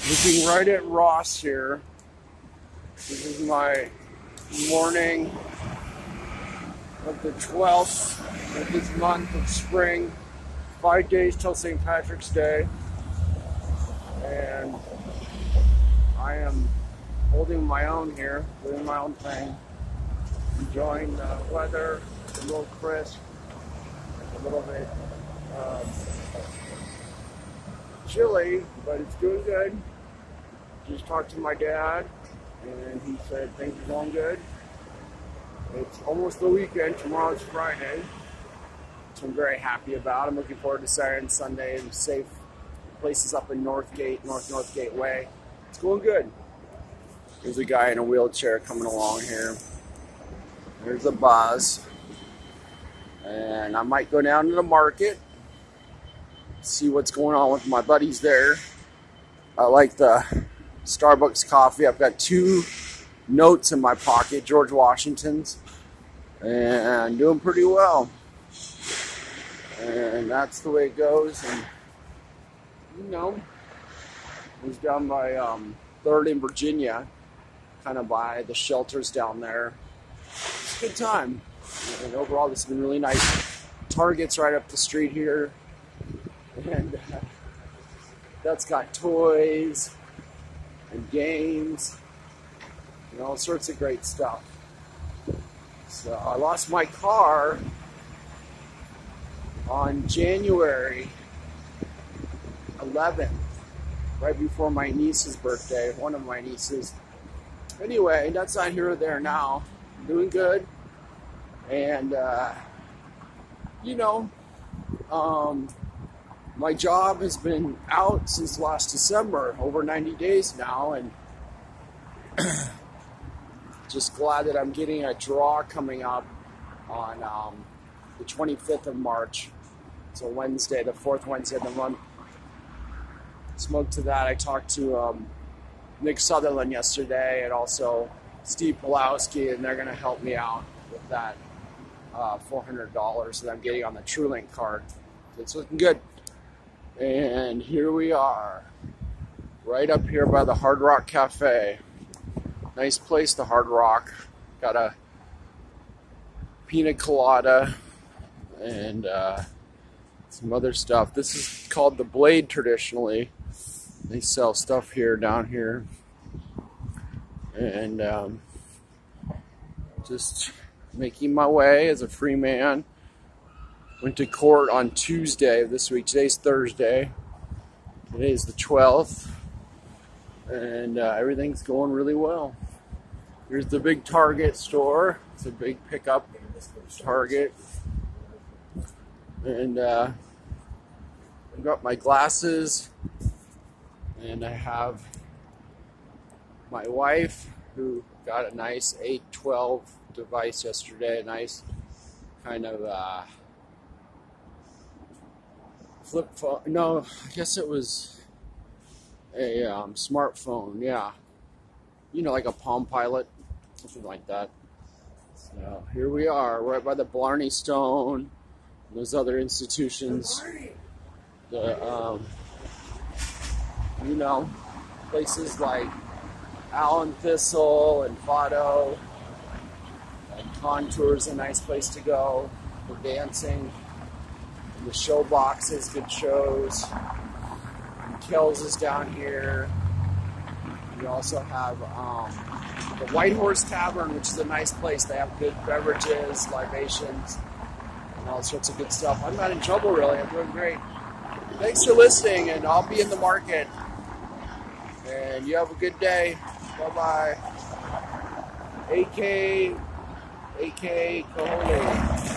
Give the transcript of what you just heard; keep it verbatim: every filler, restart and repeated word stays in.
Looking right at Ross here. This is my morning of the twelfth of this month of spring. Five days till Saint Patrick's Day. And I am holding my own here, doing my own thing. Enjoying the weather, a little crisp, a little bit um, chilly, but it's doing good. Just talked to my dad, and he said things are going good. It's almost the weekend. Tomorrow's Friday, which I'm very happy about. I'm looking forward to Saturday and Sunday and safe places up in Northgate, North Northgate Way. It's going good. There's a guy in a wheelchair coming along here. There's a buzz. And I might go down to the market, see what's going on with my buddies there. I like the Starbucks coffee. I've got two notes in my pocket, George Washington's, and doing pretty well. And that's the way it goes. And you know, I was down by um, third in Virginia, kind of by the shelters down there. It's a good time. And overall, this has been really nice. Target's right up the street here, and uh, that's got toys and games and all sorts of great stuff. So I lost my car on January eleventh, right before my niece's birthday, one of my nieces. Anyway, that's not here or there now. I'm doing good. And, uh, you know, um, my job has been out since last December, over ninety days now, and just glad that I'm getting a draw coming up on um, the twenty-fifth of March. So Wednesday, the fourth Wednesday of the month. Spoke to that. I talked to um, Nick Sutherland yesterday and also Steve Pulowski, and they're going to help me out with that uh, four hundred dollars that I'm getting on the TrueLink card. So it's looking good. And here we are, right up here by the Hard Rock Cafe. Nice place, the Hard Rock. Got a pina colada and uh, some other stuff. This is called the Blade traditionally. They sell stuff here, down here. And um, just making my way as a free man. Went to court on Tuesday of this week. Today's Thursday. Today's the twelfth. And uh, everything's going really well. Here's the big Target store. It's a big pickup Target. And uh, I've got my glasses. And I have my wife, who got a nice eight twelve device yesterday. A nice kind of uh, flip phone. No, I guess it was a um, smartphone. Yeah, you know, like a Palm Pilot, something like that. So here we are, right by the Blarney Stone. And those other institutions. The um, you know, places like Allen Thistle and Vado. And Contour's a nice place to go for dancing. And the show boxes, good shows. And Kells is down here. We also have um, the White Horse Tavern, which is a nice place. They have good beverages, libations, and all sorts of good stuff. I'm not in trouble, really. I'm doing great. Thanks for listening, and I'll be in the market. And you have a good day. Bye-bye. A K, A K Kohole.